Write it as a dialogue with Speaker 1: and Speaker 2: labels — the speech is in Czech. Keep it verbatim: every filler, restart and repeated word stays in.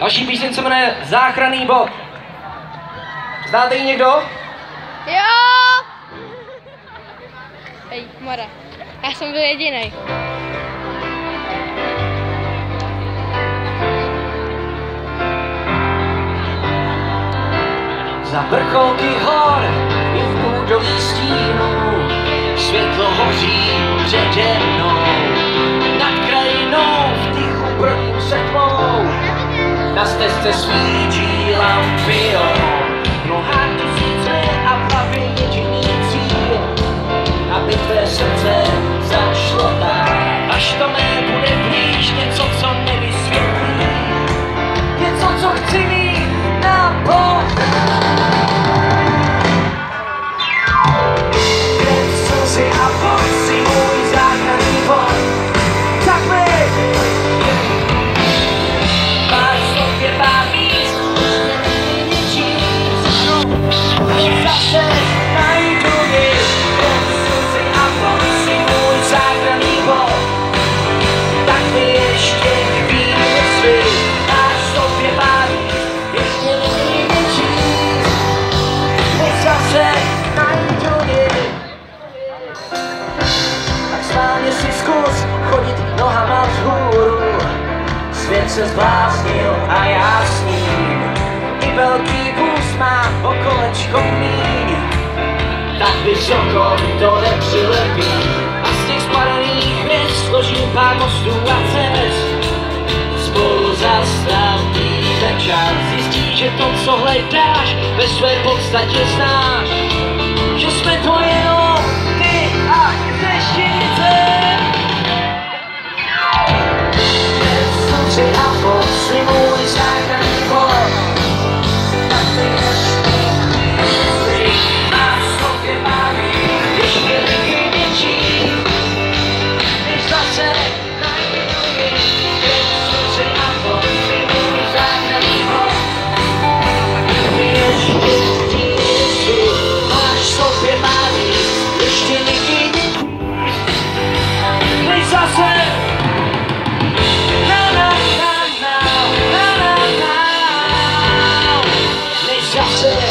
Speaker 1: Vaší píseň se jmenuje Záchranný bod. Znáte ji někdo?
Speaker 2: Jo! Hej, Mara, já jsem byl jedinej.
Speaker 1: Za vrcholky hor i v údolí stínu světlo hoří přede mnou. Nad krajinou v tichu brním se tmou na stezce svítí lampio. V nohách tisíce a v hlavě jediný cíl, aby tvé srdce začalo tak, až to nebude blíž něco, co nevysvětlí, něco, co chci mít na bod. A pojď si můj záchranný bod, tak mi máš v sobě pár míst, ničím, než zase najdu nic. Si a pojď si můj záchranný bod, tak mi ještě chvíli svý. Máš v sobě pár míst, ještě ničím, než zase najdu nic. Schválně si zkus chodit nohama vzhůru. Svět se zbláznil a já s ním. I velký vůz má o kolečko míň, tak vysoko to nepřilepí. A z těch spadaných hvězd složím pár mostů a cest. Spolu zastavíme čas. Zjistíš, že to, co hledáš, ve své podstatě znáš. Že jsme to jenom ty a zeštice. Nesuci a pojď si můj záchranný bod, tak ty ještě chvíli máš v sobě baví, ještě taky něčí, než zase najdu nic. Nesuci a pojď si můj záchranný bod, tak ty ještě chvíli máš v sobě baví, ještě taky něčí, než zase. Než zase